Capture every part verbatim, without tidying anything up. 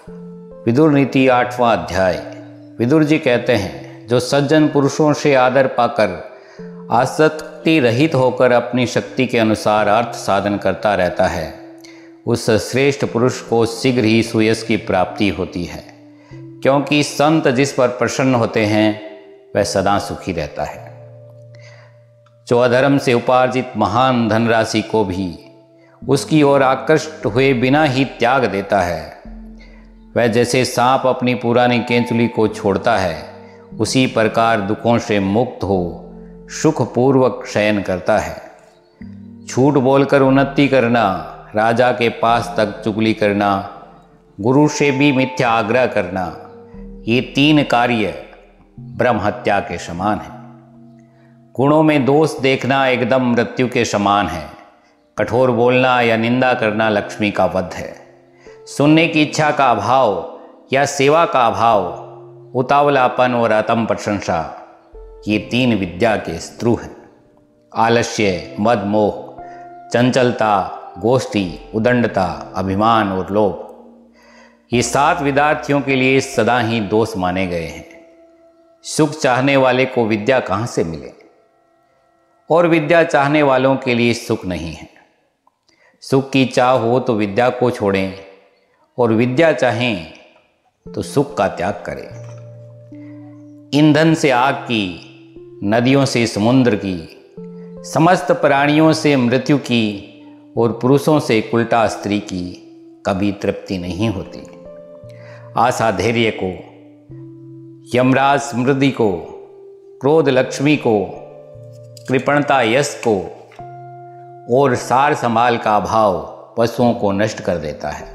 विदुर नीति आठवां अध्याय। विदुर जी कहते हैं, जो सज्जन पुरुषों से आदर पाकर आसक्ति रहित होकर अपनी शक्ति के अनुसार अर्थ साधन करता रहता है, उस श्रेष्ठ पुरुष को शीघ्र ही सुयश की प्राप्ति होती है, क्योंकि संत जिस पर प्रसन्न होते हैं वह सदा सुखी रहता है। जो अधर्म से उपार्जित महान धनराशि को भी उसकी ओर आकृष्ट हुए बिना ही त्याग देता है, वह जैसे सांप अपनी पुरानी केंचुली को छोड़ता है, उसी प्रकार दुखों से मुक्त हो सुखपूर्वक शयन करता है। झूठ बोलकर उन्नति करना, राजा के पास तक चुगली करना, गुरु से भी मिथ्या आग्रह करना, ये तीन कार्य ब्रह्म हत्या के समान है। गुणों में दोष देखना एकदम मृत्यु के समान है। कठोर बोलना या निंदा करना लक्ष्मी का वध है। सुनने की इच्छा का अभाव या सेवा का अभाव, उतावलापन और आत्म प्रशंसा, ये तीन विद्या के शत्रु हैं। आलस्य, मद, मोह, चंचलता, गोष्ठी, उदंडता, अभिमान और लोभ, ये सात विद्यार्थियों के लिए सदा ही दोष माने गए हैं। सुख चाहने वाले को विद्या कहाँ से मिले, और विद्या चाहने वालों के लिए सुख नहीं है। सुख की चाह हो तो विद्या को छोड़ें, और विद्या चाहें तो सुख का त्याग करें। ईंधन से आग की, नदियों से समुद्र की, समस्त प्राणियों से मृत्यु की और पुरुषों से उल्टा स्त्री की कभी तृप्ति नहीं होती। आशा धैर्य को, यमराज स्मृति को, क्रोध लक्ष्मी को, कृपणता यश को और सार संभाल का अभाव पशुओं को नष्ट कर देता है।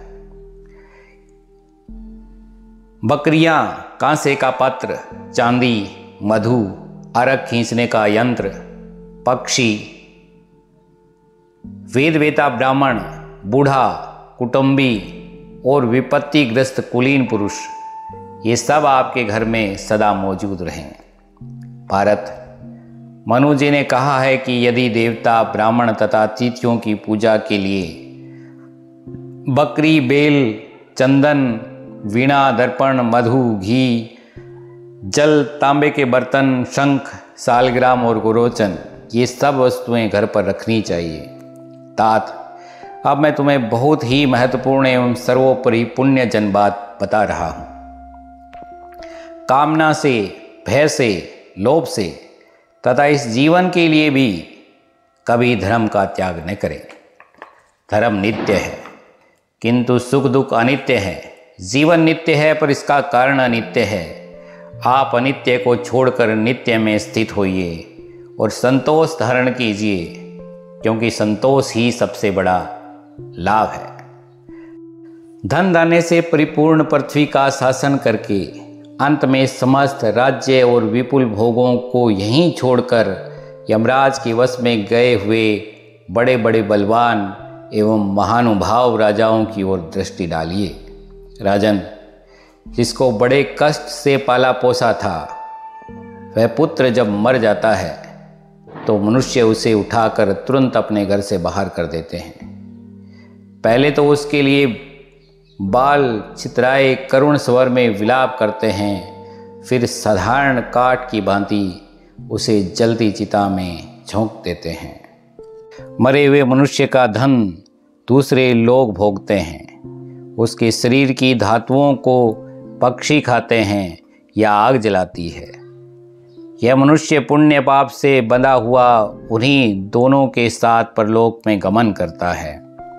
बकरियां, कांसे का पात्र, चांदी, मधु, अरक खींचने का यंत्र, पक्षी, वेद वेता ब्राह्मण, बूढ़ा, कुटुंबी और विपत्तिग्रस्त कुलीन पुरुष, ये सब आपके घर में सदा मौजूद रहें। भारत, मनु जी ने कहा है कि यदि देवता, ब्राह्मण तथा अतिथियों की पूजा के लिए बकरी, बेल, चंदन, वीणा, दर्पण, मधु, घी, जल, तांबे के बर्तन, शंख, सालग्राम और गुरोचन, ये सब वस्तुएं घर पर रखनी चाहिए। तात, अब मैं तुम्हें बहुत ही महत्वपूर्ण एवं सर्वोपरि पुण्यजन बात बता रहा हूं। कामना से, भय से, लोभ से तथा इस जीवन के लिए भी कभी धर्म का त्याग न करें। धर्म नित्य है, किंतु सुख दुख अनित्य है। जीवन नित्य है पर इसका कारण अनित्य है। आप अनित्य को छोड़कर नित्य में स्थित होइए और संतोष धारण कीजिए, क्योंकि संतोष ही सबसे बड़ा लाभ है। धन दाने से परिपूर्ण पृथ्वी का शासन करके अंत में समस्त राज्य और विपुल भोगों को यहीं छोड़कर यमराज के वश में गए हुए बड़े बड़े बलवान एवं महानुभाव राजाओं की ओर दृष्टि डालिए। राजन, जिसको बड़े कष्ट से पाला पोसा था, वह पुत्र जब मर जाता है तो मनुष्य उसे उठाकर तुरंत अपने घर से बाहर कर देते हैं। पहले तो उसके लिए बाल छितराए करुण स्वर में विलाप करते हैं, फिर साधारण काठ की भांति उसे जलती चिता में झोंक देते हैं। मरे हुए मनुष्य का धन दूसरे लोग भोगते हैं। उसके शरीर की धातुओं को पक्षी खाते हैं या आग जलाती है। यह मनुष्य पुण्य पाप से बंधा हुआ उन्हीं दोनों के साथ परलोक में गमन करता है।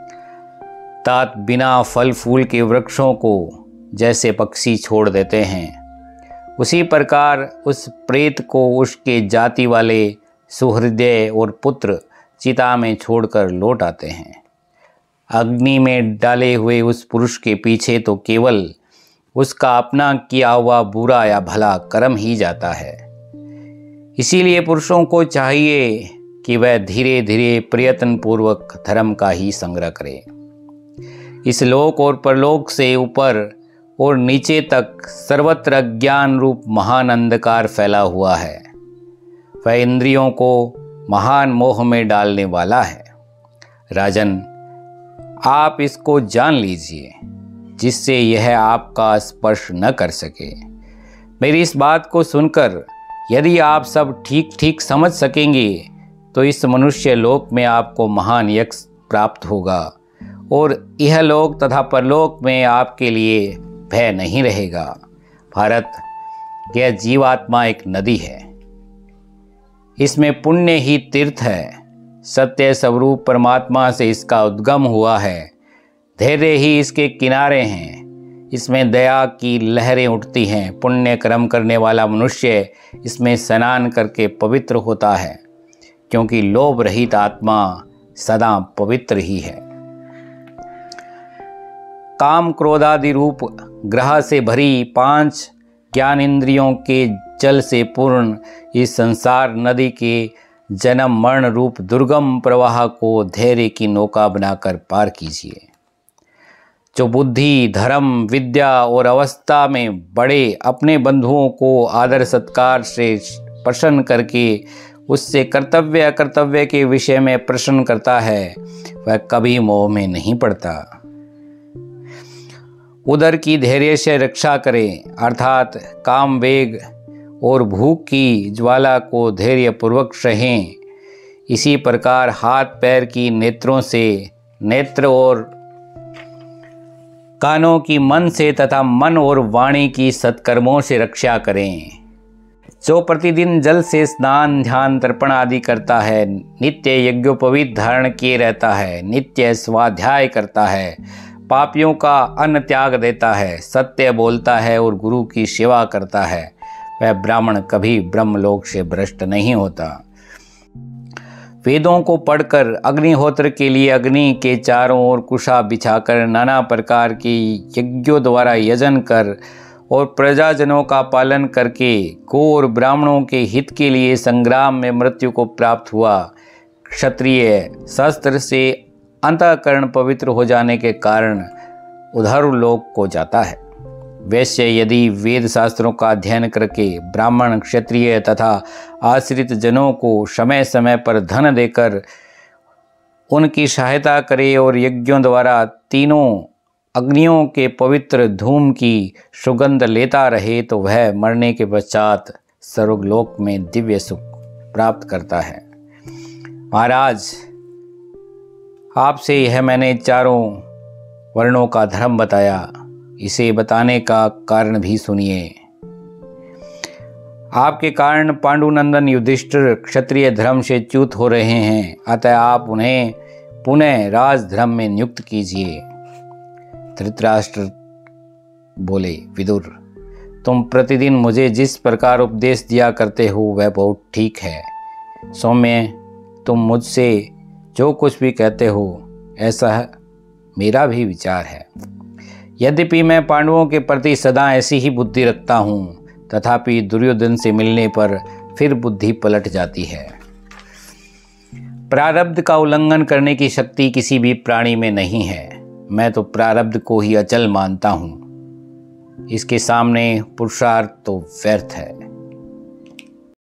तात, बिना फल फूल के वृक्षों को जैसे पक्षी छोड़ देते हैं, उसी प्रकार उस प्रेत को उसके जाति वाले सुहृदय और पुत्र चिता में छोड़कर लौट आते हैं। अग्नि में डाले हुए उस पुरुष के पीछे तो केवल उसका अपना किया हुआ बुरा या भला कर्म ही जाता है। इसीलिए पुरुषों को चाहिए कि वह धीरे धीरे प्रयत्न पूर्वक धर्म का ही संग्रह करे। इस लोक और परलोक से ऊपर और नीचे तक सर्वत्र ज्ञान रूप महान अंधकार फैला हुआ है। वह इंद्रियों को महान मोह में डालने वाला है। राजन, आप इसको जान लीजिए। जिससे यह आपका स्पर्श न कर सके। मेरी इस बात को सुनकर यदि आप सब ठीक ठीक समझ सकेंगे तो इस मनुष्य लोक में आपको महान यश प्राप्त होगा और यह लोक तथा परलोक में आपके लिए भय नहीं रहेगा। भारत, यह जीवात्मा एक नदी है, इसमें पुण्य ही तीर्थ है। सत्य स्वरूप परमात्मा से इसका उद्गम हुआ है। धैर्य ही इसके किनारे हैं। इसमें दया की लहरें उठती हैं। पुण्य कर्म करने वाला मनुष्य इसमें स्नान करके पवित्र होता है, क्योंकि लोभ रहित आत्मा सदा पवित्र ही है। काम क्रोधादि रूप ग्रह से भरी पांच ज्ञान इंद्रियों के जल से पूर्ण इस संसार नदी के जन्म मरण रूप दुर्गम प्रवाह को धैर्य की नौका बनाकर पार कीजिए। जो बुद्धि, धर्म, विद्या और अवस्था में बड़े अपने बंधुओं को आदर सत्कार से प्रसन्न करके उससे कर्तव्य अकर्तव्य के विषय में प्रश्न करता है, वह कभी मोह में नहीं पड़ता। उदर की धैर्य से रक्षा करें, अर्थात काम, वेग और भूख की ज्वाला को धैर्यपूर्वक सहें। इसी प्रकार हाथ पैर की नेत्रों से, नेत्र और कानों की मन से तथा मन और वाणी की सत्कर्मों से रक्षा करें। जो प्रतिदिन जल से स्नान, ध्यान, तर्पण आदि करता है, नित्य यज्ञोपवीत धारण किए रहता है, नित्य स्वाध्याय करता है, पापियों का अन्न त्याग देता है, सत्य बोलता है और गुरु की सेवा करता है, वह ब्राह्मण कभी ब्रह्मलोक से भ्रष्ट नहीं होता। वेदों को पढ़कर अग्निहोत्र के लिए अग्नि के चारों ओर कुशा बिछाकर नाना प्रकार के यज्ञों द्वारा यजन कर और प्रजाजनों का पालन करके गो और ब्राह्मणों के हित के लिए संग्राम में मृत्यु को प्राप्त हुआ क्षत्रिय शस्त्र से अंतःकरण पवित्र हो जाने के कारण उधर लोक को जाता है। वैश्य यदि वेद शास्त्रों का अध्ययन करके ब्राह्मण, क्षत्रिय तथा आश्रित जनों को समय समय पर धन देकर उनकी सहायता करे और यज्ञों द्वारा तीनों अग्नियों के पवित्र धूम की सुगंध लेता रहे तो वह मरने के पश्चात स्वर्गलोक में दिव्य सुख प्राप्त करता है। महाराज, आपसे यह मैंने चारों वर्णों का धर्म बताया, इसे बताने का कारण भी सुनिए। आपके कारण पांडुनंदन युधिष्ठिर क्षत्रिय धर्म से च्युत हो रहे हैं, अतः आप उन्हें पुनः राजधर्म में नियुक्त कीजिए। धृतराष्ट्र बोले, विदुर, तुम प्रतिदिन मुझे जिस प्रकार उपदेश दिया करते हो वह बहुत ठीक है। सौम्य, तुम मुझसे जो कुछ भी कहते हो ऐसा मेरा भी विचार है। यद्यपि मैं पांडवों के प्रति सदा ऐसी ही बुद्धि रखता हूँ, तथापि दुर्योधन से मिलने पर फिर बुद्धि पलट जाती है। प्रारब्ध का उल्लंघन करने की शक्ति किसी भी प्राणी में नहीं है। मैं तो प्रारब्ध को ही अचल मानता हूँ। इसके सामने पुरुषार्थ तो व्यर्थ है।